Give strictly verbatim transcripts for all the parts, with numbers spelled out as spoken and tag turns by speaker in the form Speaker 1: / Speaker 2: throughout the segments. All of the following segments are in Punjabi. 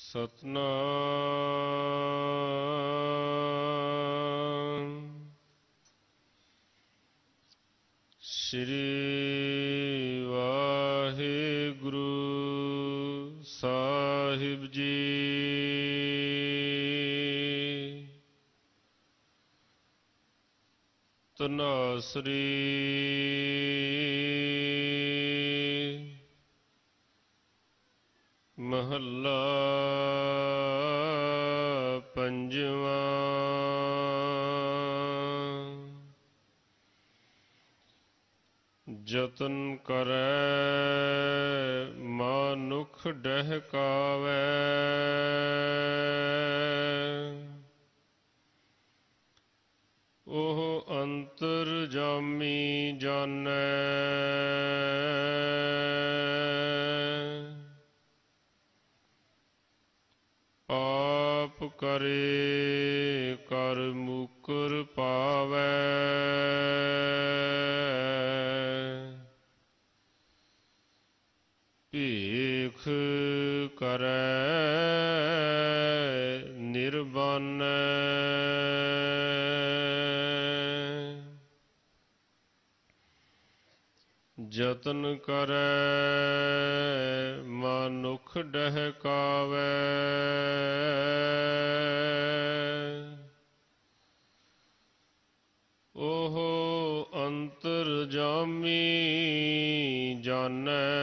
Speaker 1: ਸਤਨਾਮ ਸ਼੍ਰੀ ਵਾਹਿਗੁਰੂ ਸਾਹਿਬ ਜੀ। ਧਨਾਸਰੀ ਮਹੱਲਾ ਪੰਜਵਾਂ। ਜਤਨ ਕਰੈ ਮਾਨੁਖ ਡਹਿਕਾਵੈ, ਉਹ ਅੰਤਰਜਾਮੀ ਜਾਣੈ। ਪਾਪ ਕਰੇ ਕਰ ਮੁਕਰ ਪਾਵੈ, ਭੀਖ ਕਰੈ ਨਿਰਬਾਨੈ। ਜਤਨ ਕਰੈ ਮਨੁਖ ਡਹਿਕਾਵੈ, ਉਹ ਅੰਤਰਜਾਮੀ ਜਾਣੈ।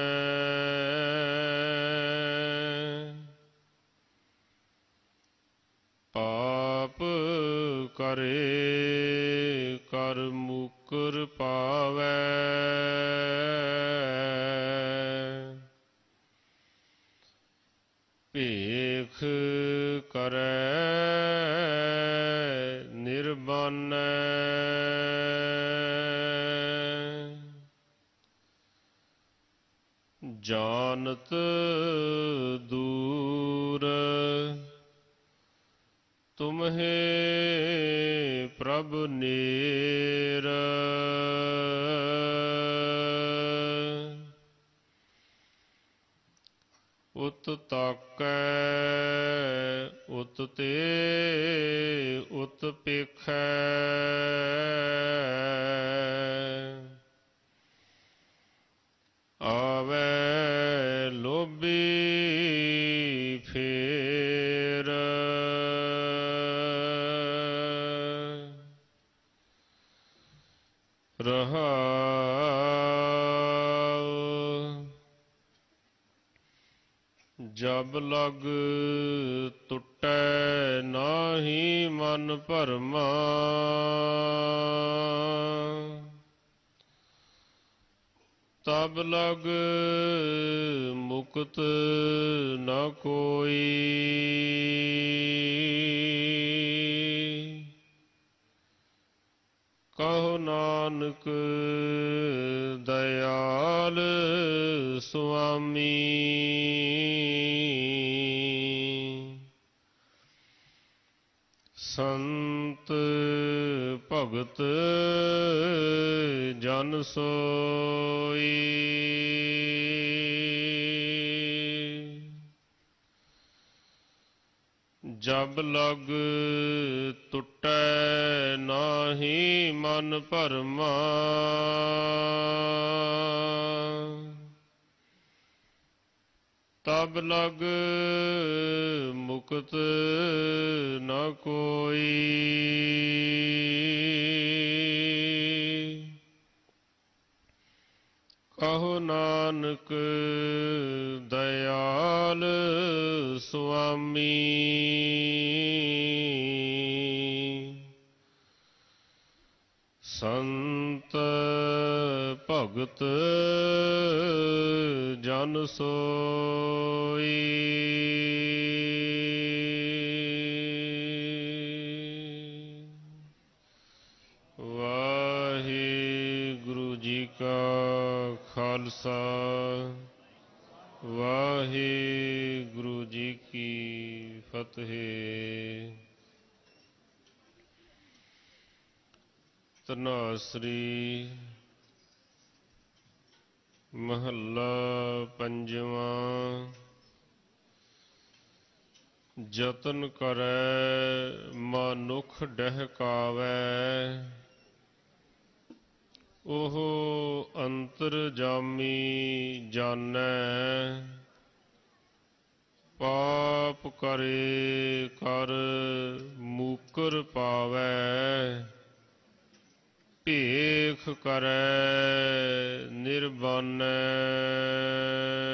Speaker 1: ਪਾਪ ਕਰੇ ਕਰ ਮੁਕਰ ਪਾਵੈ, ਭੀਖ ਕਰੈ ਨਿਰਬਾਨੈ। ਜਾਨਤ ਦੂਰ ਤੁਮਹੇ ਪ੍ਰਭ ਨੇਰ, ਉਤ ਤਾਕੈ ਉਤ ਤੇ ਉਤ ਪੇਖੈ। ਆਵੈ ਲੋਭੀ ਫੇਰ, ਰਹਾਉ ਜਬ ਲਗ ਟੁੱਟੈ ਨਾਹੀ ਮਨ ਭਰਮਾ, ਤਬ ਲਗ ਮੁਕਤ ਨ ਕੋਈ। ਕਹੋ ਨਾਨਕ ਦਇਆਲ ਸੁਆਮੀ, ਸੰਤ ਭਗਤ ਜਨ ਸੋਈ। ਜਬ ਲਗ ਟੁੱਟੈ ਨਾਹੀ ਮਨ ਭਰਮਾ, ਤਬ ਲਗ ਮੁਕਤ ਨ ਕੋਈ। ਕਹੋ ਨਾਨਕ ਦਇਆਲ ਸੁਆਮੀ, ਸੰਤ ਭਗਤ ਜਨ ਸੋਈ। ਵਾਹਿਗੁਰੂ ਜੀ ਕਾ ਖਾਲਸਾ, ਵਾਹਿਗੁਰੂ ਜੀ ਕੀ ਫਤਿਹ। ਧਨਾਸਰੀ ਮਹੱਲਾ ਪੰਜਵਾਂ। ਜਤਨ ਕਰੈ ਮਨੁੱਖ ਡਹਿਕਾਵੈ। ਉਹ ਅੰਤਰਜਾਮੀ ਜਾਣੈ ਪਾਪ ਕਰੇ ਕਰ ਮੂਕਰ ਪਾਵੈ। ਭੇਖ ਕਰੈ ਨਿਰਬਾਨੈ